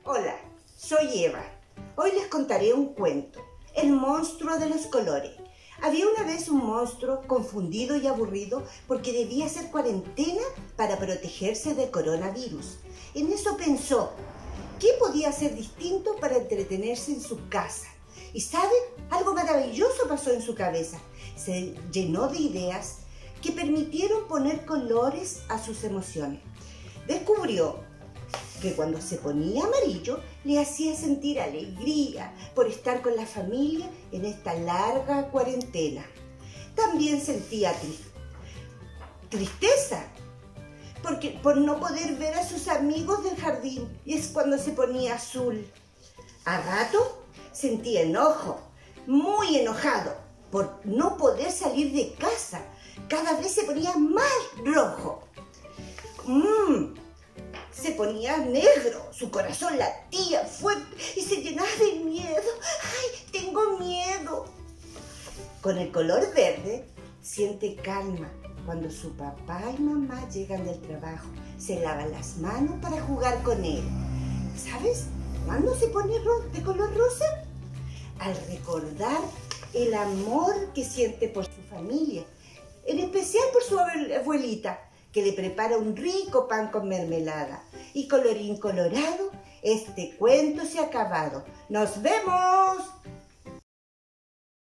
Hola, soy Eva. Hoy les contaré un cuento, El monstruo de los colores. Había una vez un monstruo confundido y aburrido porque debía hacer cuarentena para protegerse del coronavirus. En eso pensó, ¿qué podía hacer distinto para entretenerse en su casa? Y ¿saben? Algo maravilloso pasó en su cabeza. Se llenó de ideas que permitieron poner colores a sus emociones. Descubrió que cuando se ponía amarillo le hacía sentir alegría por estar con la familia en esta larga cuarentena. También sentía tristeza por no poder ver a sus amigos del jardín, y es cuando se ponía azul. A rato sentía enojo, muy enojado por no poder salir de casa. Cada vez se ponía más rojo. Se ponía negro, su corazón latía fuerte y se llenaba de miedo. ¡Ay, tengo miedo! Con el color verde siente calma cuando su papá y mamá llegan del trabajo. Se lavan las manos para jugar con él. ¿Sabes cuándo se pone de color rosa? Al recordar el amor que siente por su familia, en especial por su abuelita, que le prepara un rico pan con mermelada. Y colorín colorado, este cuento se ha acabado. ¡Nos vemos!